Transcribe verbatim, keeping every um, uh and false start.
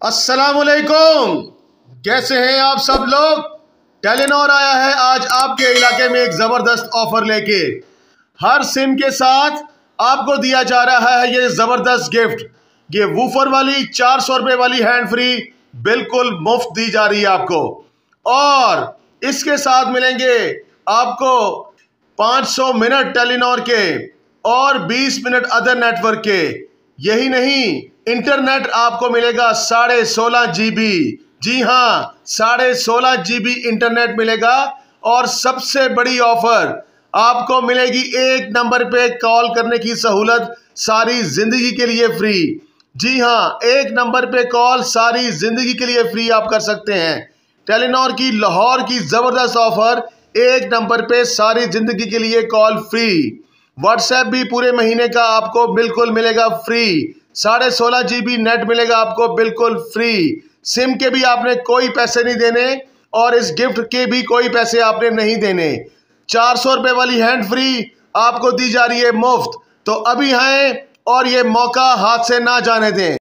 अस्सलामुअलैकुम, कैसे हैं आप सब लोग। टेलीनॉर आया है आज आपके इलाके में एक ज़बरदस्त ऑफर लेके। हर सिम के साथ आपको दिया जा रहा है ये ज़बरदस्त गिफ्ट। ये वूफर वाली चार सौ रुपये वाली हैंड फ्री बिल्कुल मुफ्त दी जा रही है आपको, और इसके साथ मिलेंगे आपको पाँच सौ मिनट टेलीनॉर के और बीस मिनट अदर नेटवर्क के। यही नहीं, इंटरनेट आपको मिलेगा साढ़े सोलह जीबी। जी हाँ, साढ़े सोलह जीबी इंटरनेट मिलेगा। और सबसे बड़ी ऑफर, आपको मिलेगी एक नंबर पे कॉल करने की सहूलत सारी जिंदगी के लिए फ्री। जी हाँ, एक नंबर पे कॉल सारी जिंदगी के लिए फ्री आप कर सकते हैं। टेलीनॉर की लाहौर की जबरदस्त ऑफर, एक नंबर पे सारी जिंदगी के लिए कॉल फ्री। व्हाट्सएप भी पूरे महीने का आपको बिल्कुल मिलेगा फ्री। साढ़े सोलह जीबी नेट मिलेगा आपको बिल्कुल फ्री। सिम के भी आपने कोई पैसे नहीं देने और इस गिफ्ट के भी कोई पैसे आपने नहीं देने। चार सौ रुपये वाली हैंड फ्री आपको दी जा रही है मुफ्त। तो अभी हैं और ये मौका हाथ से ना जाने दें।